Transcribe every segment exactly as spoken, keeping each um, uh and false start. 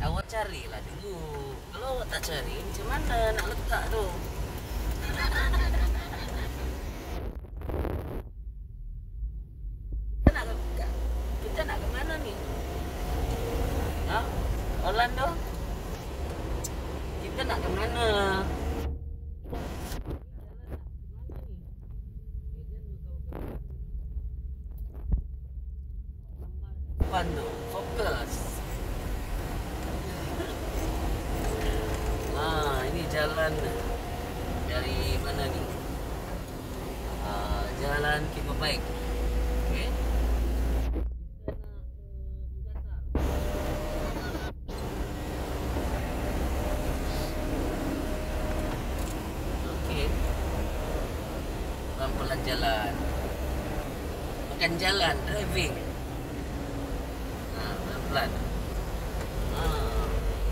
Awak carilah dulu. Kalau awak tak cari, macam mana nak letak tu? Kita nak ke, kita nak ke mana ni? Ha? Orlando? Kita nak ke mana? Depan tu, fokus. Ah, ini jalan dari mana ni? Ah, jalan Kipa Baik. Okey. Okey. Pelan-pelan jalan. Bukan jalan, driving. Ah, pelan-pelan. Ah.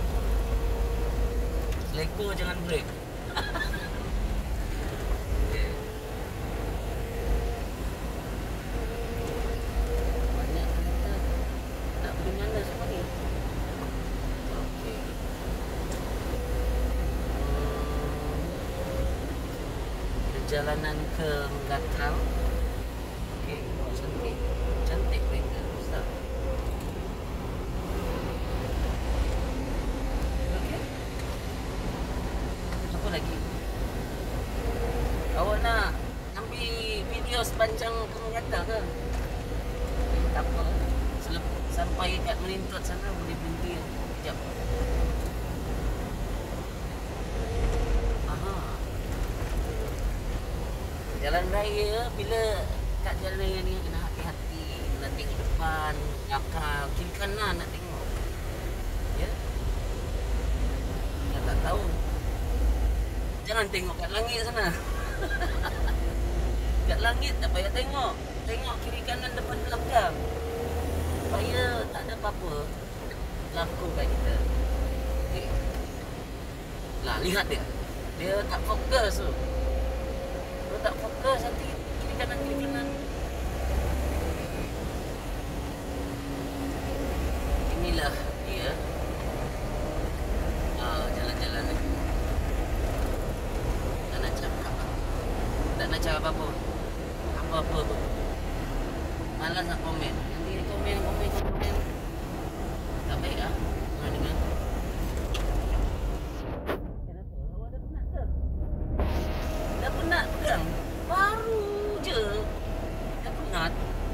Seleko jangan break. Okay. Banyak kereta nak pergi mana semua ni? Okey. Hmm. Perjalanan ke Menggatang. Okey, oh, cantik. Cantik mereka, Ustaz. Lagi. Awak nak ambil video sepanjang Kemenggata ke? Tak apa. Selepas sampai kat Melintut sana boleh berhenti. Sekejap. Aha. Jalan raya bila kat jalan raya ni kena hati-hati, kena tengok depan, nyakal, kiri kanan nak tengok. Ya? Kita tak tahu. Jangan tengok kat langit sana. Kat langit tak payah tengok. Tengok kiri kanan depan belakang. Supaya tak ada apa-apa berlaku kat kita. Okay. Lah, lihat dia. Dia tak fokus tu. Dia tak fokus nanti kiri kanan kiri kanan. Inilah dia. Ah, jalan-jalan ni. Tak nak cakap apa-apa. Apa-apa pun. Malas nak komen. Nanti komen, komen, komen. Tak baik lah. Mana dengar? Kenapa? Awak dah penat ke? Dah penat pegang? Baru je. Dah penat.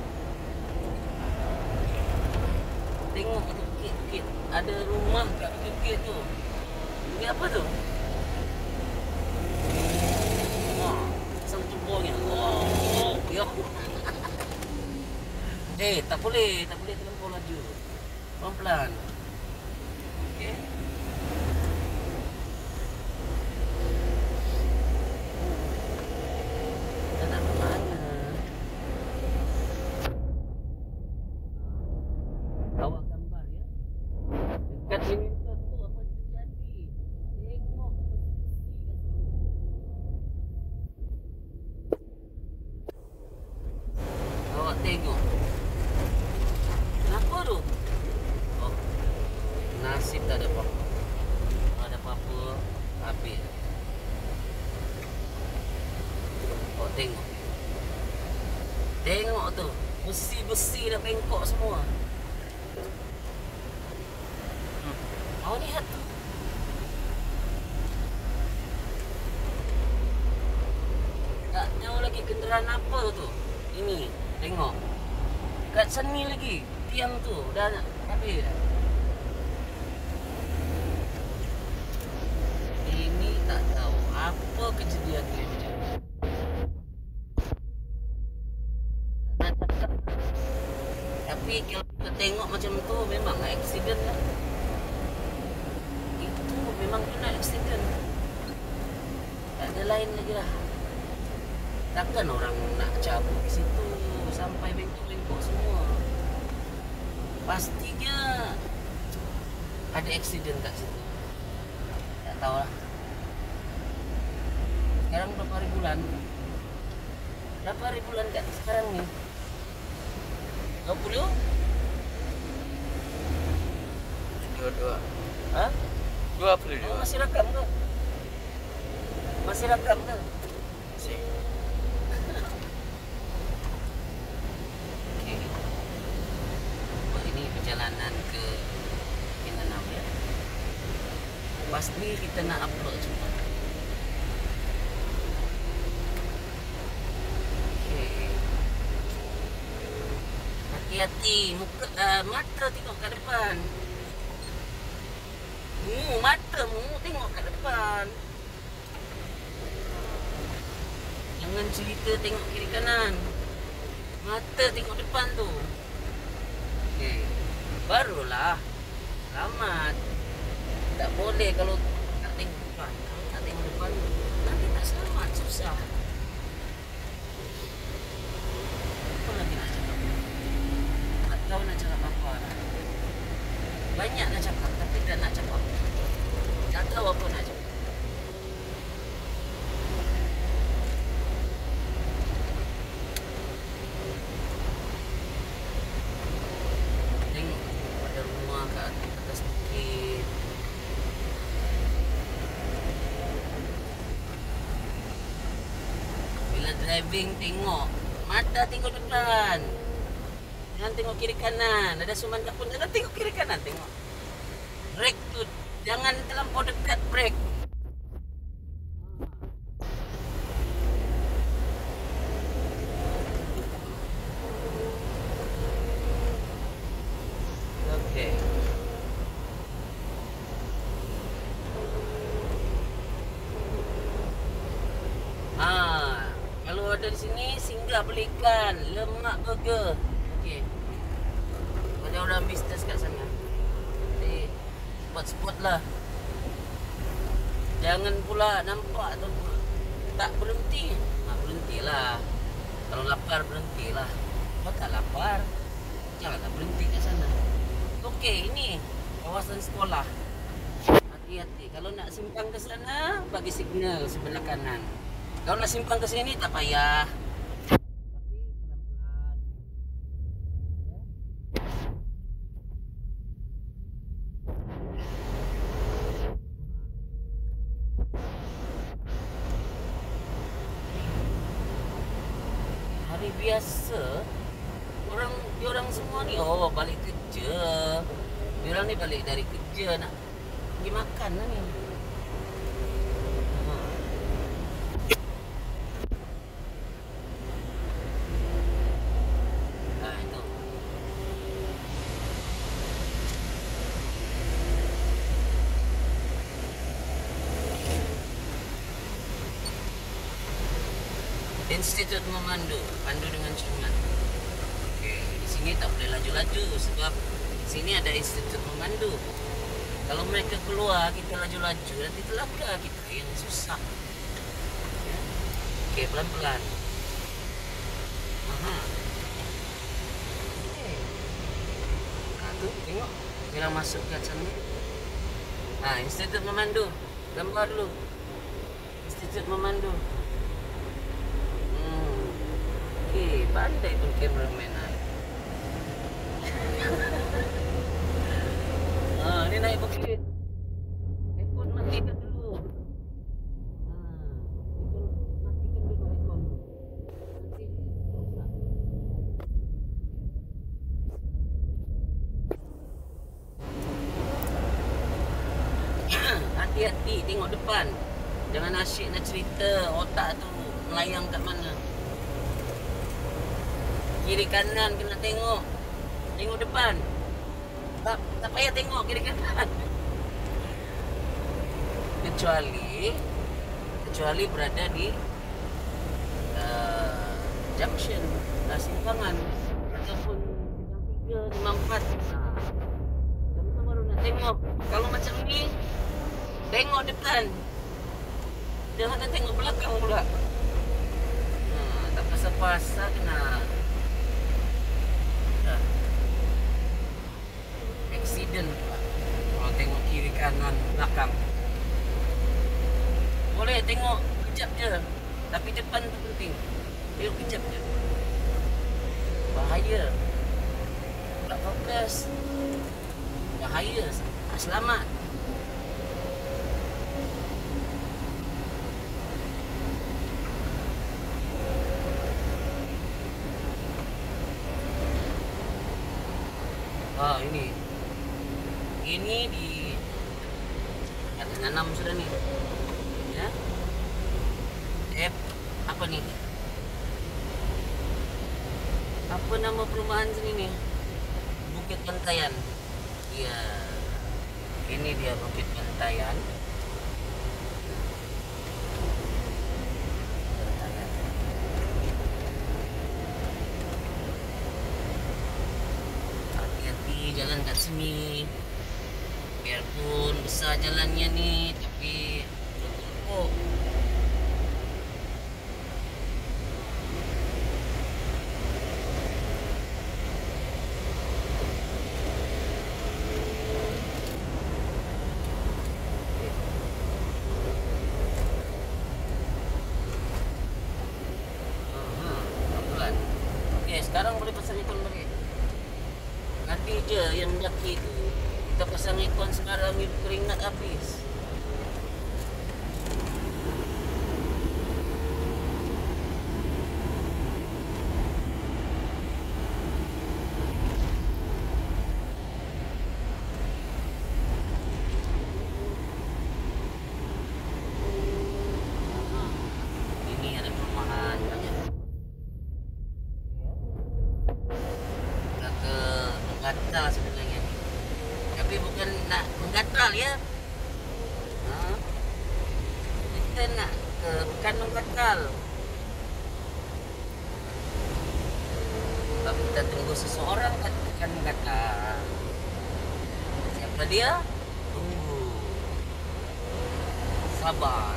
Tengok tu bukit-bukit. Ada rumah kat bukit-bukit tu. Ini apa tu? Oh, oh, yo. Eh, tak boleh, tak boleh terlampau laju. Pelan-pelan. Okey. Kita nak ke mana? Awak gambar ya. Dekat sini tu apa terjadi? Tengok. Tengok. Kenapa tu? Oh. Nasib tak ada apa-apa. Kalau ada apa-apa, habis. Oh, tengok. Tengok tu. Besi-besi dah bengkok semua. Hmm. Awak lihat tu. Tak tahu lagi kenderaan apa tu. Ini. Tengok. Kat sini lagi. Tiang tu. Dah habis dah. Ini tak tahu. Apa kejadian dia macam ni. Nak cakap. Tapi kalau kita tengok macam tu, memang aksiden lah. Itu memang kena aksiden. Tak ada lain lagi lah. Takkan orang nak cabut di situ sampai bengkok-bengkok semua. Pastinya ada aksiden kat situ. Tak tahulah. Sekarang berapa hari bulan? Berapa hari bulan kat sekarang ni? dua puluh? Dua-dua. Ha? Dua apa Oh, dua? masih rakam ke? Masih rakam ke? Masih. Okey. Oh, ini perjalanan ke Mindanao ya. Pasti kita nak upload semua. Okey. Hati-hati, muka uh, mata tengok kat depan. Mu, matamu tengok kat depan. Jangan cerita tengok kiri kanan. Mata tengok depan tu. Okey. Barulah selamat. Tak boleh kalau tak tengok depan. Kalau tak tengok depan, nanti tak selamat, susah. Apa lagi nak cakap? Tak tahu nak cakap apa. Banyak nak cakap tapi tak nak cakap. Tak tahu apa nak cakap. Tengok ada rumah kat atas bukit. Bila driving tengok, mata tengok depan. Jangan tengok kiri kanan. Ada suman kat pun jangan tengok kiri kanan, tengok. Brake tu jangan terlampau dekat brake. Okey. Ah, kalau ada di sini singgah beli ikan lemak burger. Okey. Ada orang bisnes kat sana. Jadi spot-spot lah. Jangan pula nampak tu tak berhenti. Ah, berhentilah. Kalau lapar berhentilah. Kalau tak lapar janganlah berhenti kat sana. Okey, ini kawasan sekolah. Hati-hati. Kalau nak simpang ke sana, bagi signal sebelah kanan. Kalau nak simpang ke sini tak payah. Tapi pelan-pelan. Hari biasa orang diorang semua ni oh balik kerja. Diorang ni balik dari kerja nak pergi makan lah ni. Ah, itu. Institut Memandu, pandu dengan cermat. Okey, di sini tak boleh laju-laju sebab di sini ada Institut Memandu. Kalau mereka keluar, kita laju-laju, nanti telaka kita yang susah. Okey, pelan-pelan. Aha. Okey. Nah, tu tengok bila masuk ke sana. Ah, Institut Memandu. Gambar dulu. Institut Memandu. Hmm. Okey, pandai pun cameraman ai. Ah, ni naik bukit. Aircon matikan dulu. Ah, aircon matikan dulu aircon. Nanti rosak. Hati-hati tengok depan. Jangan asyik nak cerita otak tu melayang kat mana. Kiri kanan kena tengok. Tengok depan. Tak, tak payah tengok kiri kanan. Kecuali Kecuali berada di uh, junction uh, simpangan ataupun simpang tiga, lima, empat. Nah, macam tu baru nak tengok. Kalau macam ni, tengok depan. Jangan nak tengok belakang pula. Nah, tak pasal-pasal kena dah. Accident pula. Kalau tengok kiri kanan belakang. Boleh tengok kejap je. Tapi depan tu penting. Tengok kejap je. Bahaya. Tak fokus. Bahaya. selamat. Ah, ini. Ini di atas nanam sudah nih. Ya. Eh, apa nih? Apa nama perumahan sini nih? Bukit Pentayan. Iya. Ini dia Bukit Pentayan. Hati-hati jalan kat sini. Biarpun besar jalannya nih, tapi kok sekarang boleh pasang ikon balik. Nanti je yang mendaki tu kita pasang ikon sekarang ni keringat habis. Ini ada perumahan banyak. Menggatal sebenarnya ni. Tapi bukan nak menggatal ya. Ha? Kita nak ke bukan menggatal. Sebab kita tunggu seseorang kan bukan menggatal. Siapa dia? Tunggu. Sabar.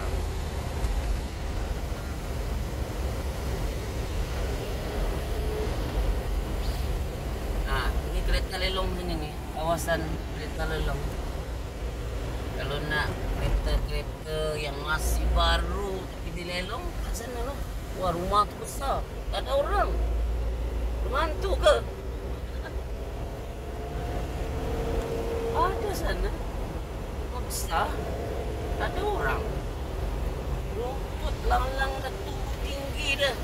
Kereta lelong sini nih, kawasan kereta lelong. Kalau nak kereta-kereta yang masih baru tapi dilelong kat sana lah. Wah, rumah tu besar, tak ada orang. Rumah hantu ke? Ada sana, rumah besar, tak ada orang. Rumput lang-lang dah tumbuh tinggi dah.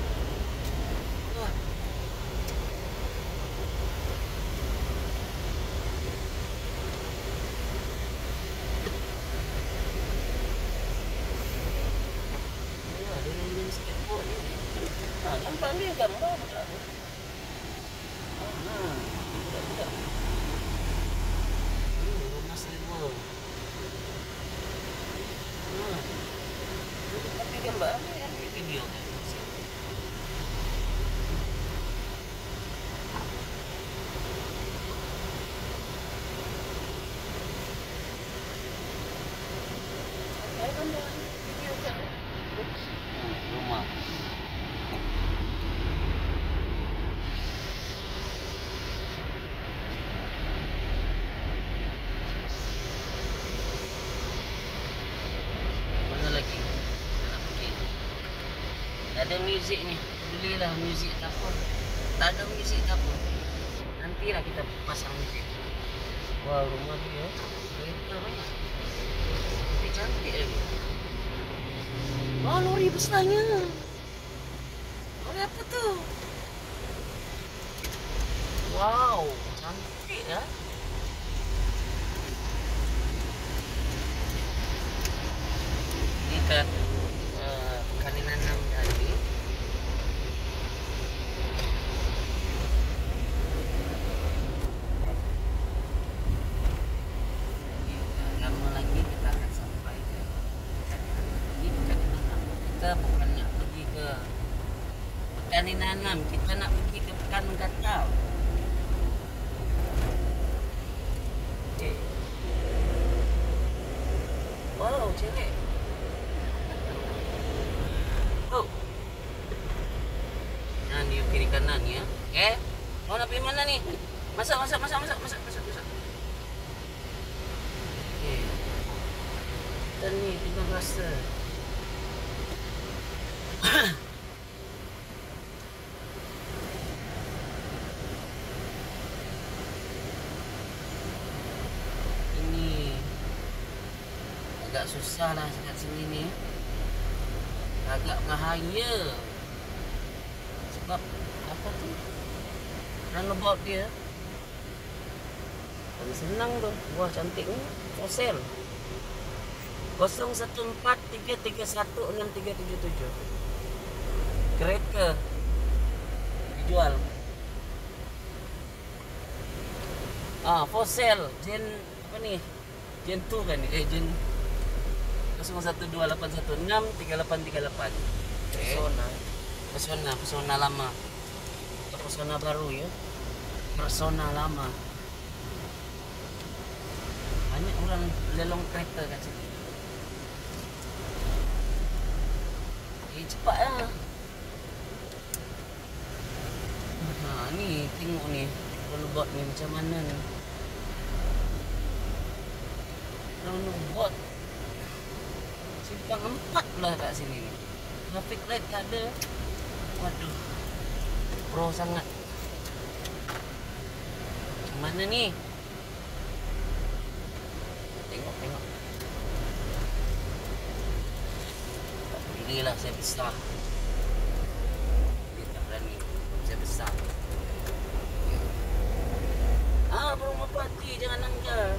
Nampak ni gambar tak? Ah, budak-budak. Ini rumah silver. Ah, tapi gambar ni ambil video kan? Ada gambar video kan? Rumah. Ada muzik ni, belilah muzik dapur. Tak ada muzik dapur, nantilah kita pasang muzik. Wah, rumah dia kereta banyak, tapi cantik lagi. Wah, lori besarnya. Lori apa tu? Wow, cantik ya. Ini kan uh, kami nanam tadi. Lama lagi kita akan sampai ke ini bukan nanam. Kita bukan nak pergi ke pekan nanam, kita nak pergi ke pekan menggatau. Okay. Wow, cewek. Oh. Nah, ni kiri kanan ya. Eh, mau nak pergi mana ni? Masak, masak, masak, masak, masak, masak, masak. Okey. Dan ni kita rasa. Ini agak susah lah kat sini ni. Agak bahaya. Sebab apa tu? Roundabout dia. Paling senang tu. Wah, cantik ni. Fossil. kosong satu empat tiga tiga satu enam tiga tujuh tujuh. Kereta dijual. Ah, Fossil Gen apa ni? Gen dua kan ni? Eh, Gen kosong satu dua lapan satu enam tiga lapan tiga lapan. Persona. Persona, Persona lama. Persona baru ya. Persona lama. Banyak orang lelong kereta kat sini. Eh, cepat lah. Ha, ni tengok ni. Roundabout ni macam mana ni. Roundabout simpang empat pula kat sini ni. Traffic light tak ada. Waduh, pro sangat. Macam mana ni? Tengok, tengok. Tak boleh lah, saya besar. Dia tak berani. Saya besar. Ah, berumah parti, jangan langgar.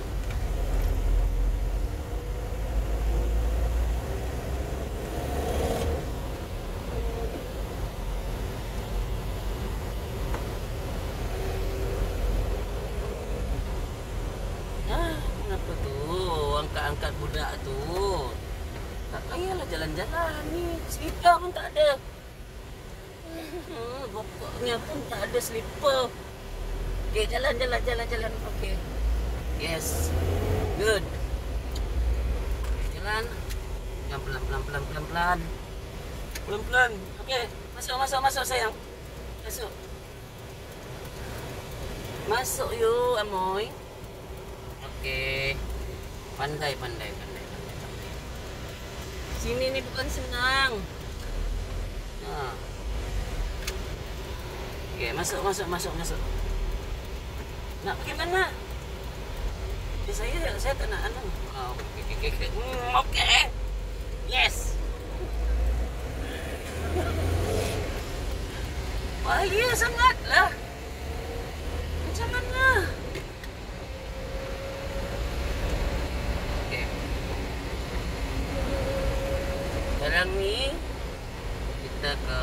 Angkat budak tu. Tak payahlah jalan-jalan ni. Slipper pun tak ada. Hmm, bokoknya pun tak ada slipper. Okay, jalan, jalan, jalan, jalan. Okay. Yes. Good. Okay, jalan. Pelan, pelan, pelan, pelan, pelan, pelan. Pelan, pelan. Okay. Masuk, masuk, masuk sayang. Masuk. Masuk yuk, Amoy. Okay. Pandai, pandai, pandai, pandai, pandai. Sini ni bukan senang. Ha. Okey, masuk, masuk, masuk, masuk. Nak pergi mana? Eh, saya, saya tak nak anu. Oh, okey, okey, okey. Hmm, okey. Yes. Bahaya sangatlah. Macam mana? Sekarang ni kita ke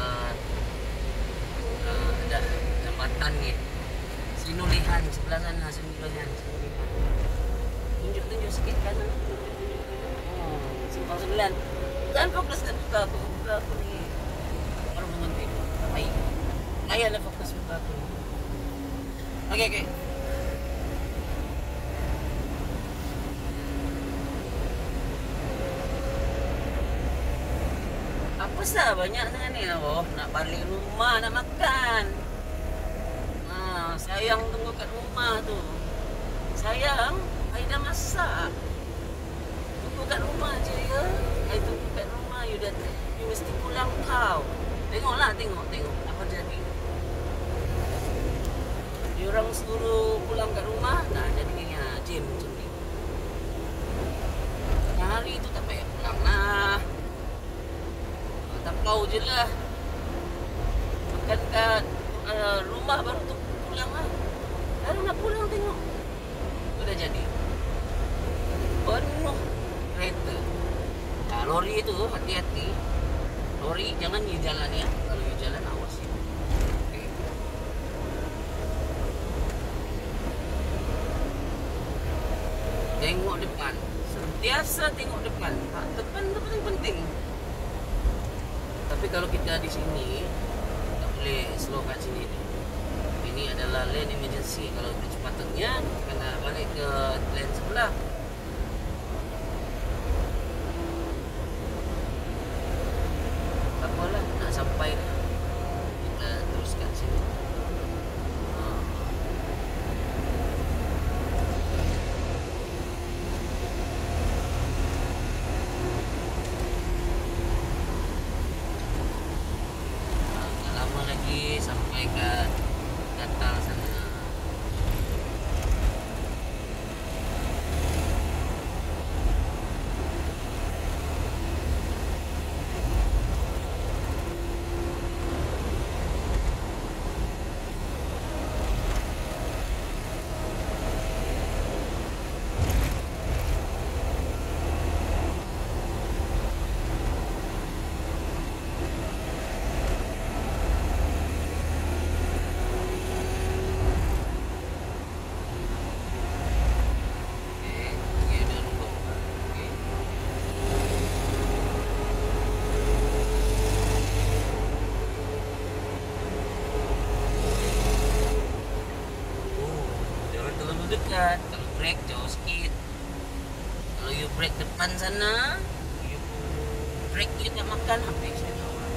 uh, ada jambatan ni Sinulihan sebelah sana. Sinulihan, Sinulihan. Tunjuk-tunjuk sikit kan. Oh, simpang sembilan. Jangan fokus kat muka aku. Muka aku ni baru mengunting. Baik. Ayahlah fokus muka aku. Okey, okey. Apa sah banyak sangat ni? Oh, nak balik rumah nak makan. Ha, sayang tunggu kat rumah tu. Sayang, I dah masak. Tunggu kat rumah je ya. I tunggu kat rumah, you dah you mesti pulang kau. Tengoklah, tengok, tengok apa jadi. Diorang suruh pulang kat rumah, nah jadinya jam macam ni. Hari tu tak payah pulang lah. Tak tahu je lah. Makan kat uh, rumah baru tu pulang lah. Baru nak pulang tengok. Sudah jadi. Penuh kereta. Nah, lori tu hati-hati. Lori jangan you jalan ya. Kalau you jalan awas ya. Okay. Tengok depan. Sentiasa tengok depan. Depan tu paling penting. Tapi kalau kita di sini tak boleh slow kat sini ni. Ini adalah lane emergency. Kalau kecepatannya kena balik ke lane sebelah. Tak apalah, nak sampai kita teruskan sini. Sampai ke Natal sana. brake jauh sikit. Kalau you brake depan sana, you brake you tak makan habis dah kawan.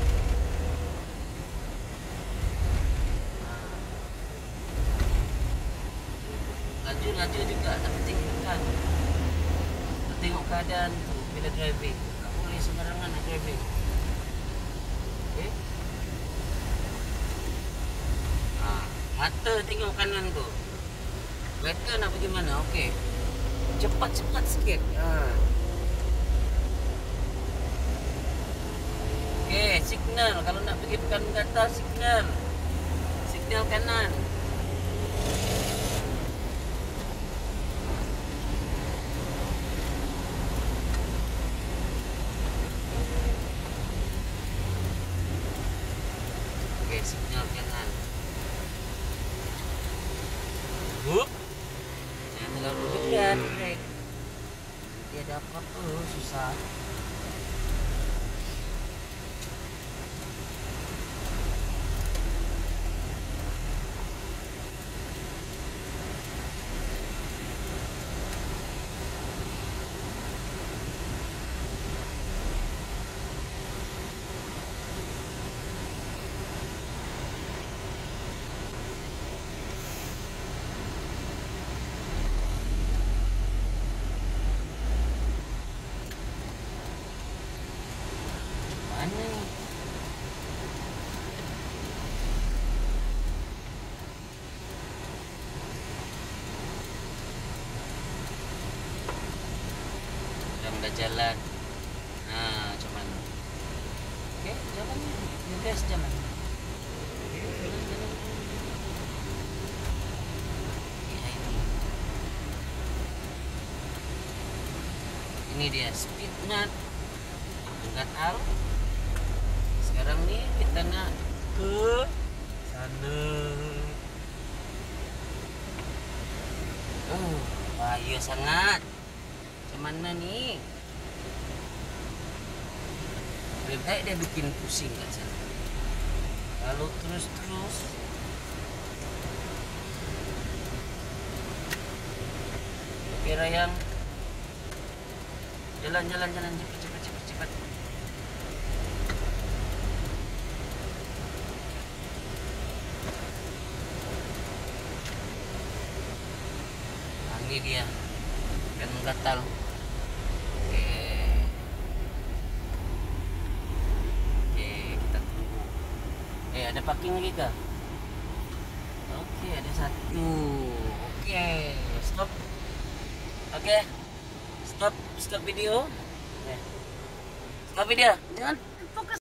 Laju-laju juga tak penting kan. Tengok keadaan tu bila driving. Tak boleh sembarangan nak driving. Okey. Ha, mata tengok kanan tu. Kereta nak pergi mana? Okey. Cepat-cepat sikit. Ha. Okey, signal kalau nak pergi pekan kata signal. Signal kanan. Signal kanan. Hup. Jangan terlalu dekat brake. Nanti ada apa-apa susah. Mana? Dah dah jalan. Nah, macam mana? Okey, jalan ni. You guys jalan. Jalan, jalan. Ya, ini. Ini dia speed nut. Angkat al. Sekarang ni kita nak ke sana. Oh, bahaya sangat. Macam mana ni? Lebih baik dia bikin pusing kat sana. Kalau terus-terus okey Rayang. Jalan, jalan, jalan. Cepat, cepat, cepat, cepat. Ini dia dan menggatal. Okey. Okey, kita tunggu. Eh, ada parking lagi ke? Okey, ada satu. Okey, stop. Okey. Stop, stop video. Okey. Stop video. Jangan fokus.